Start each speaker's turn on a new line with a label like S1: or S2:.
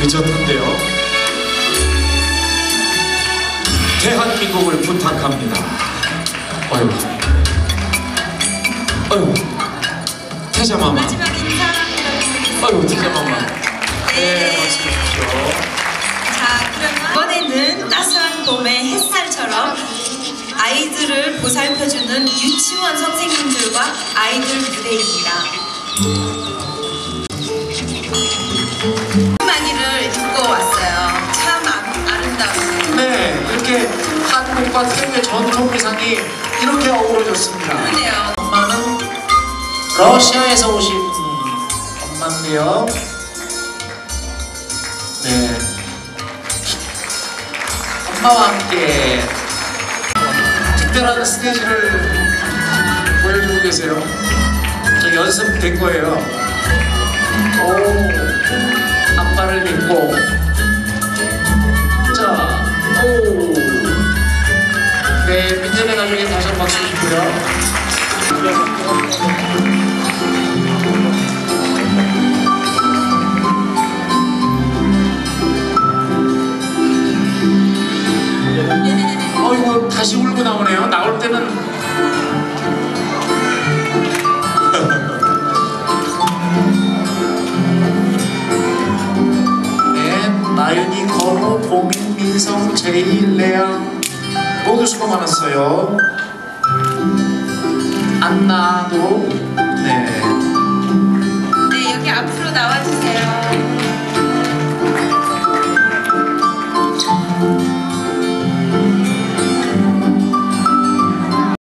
S1: 늦었는데요. 대한민국을 부탁합니다. 어휴, 어휴, 태자마마.
S2: 마지막 인사.
S1: 어휴, 태자마마. 네, 말씀해주십시오.
S2: 자, 그러면 이번에는 따스한 봄의 햇살처럼 아이들을 보살펴주는 유치원 선생님들과 아이들 무대입니다. 많이를 입고 왔어요. 참 아름다워요.
S3: 네, 이렇게 한국과 태국의 전통 의상이 이렇게 어우러졌습니다.
S2: 그러네요.
S3: 엄마는 러시아에서 오신 엄마인데요. 네, 엄마와 함께 특별한 스테이지를 보여주고 계세요. 저 연습된 거예요. 오, 아빠를 믿고. 자, 오. 네, 민재네 가족에 다시 한 번 박수 주고요. 어이구, 다시 울고 나오네요. 나올 때는 네, 나윤이, 건우, 보민, 민성, 제이, 레양 모두 수고 많았어요. 안나도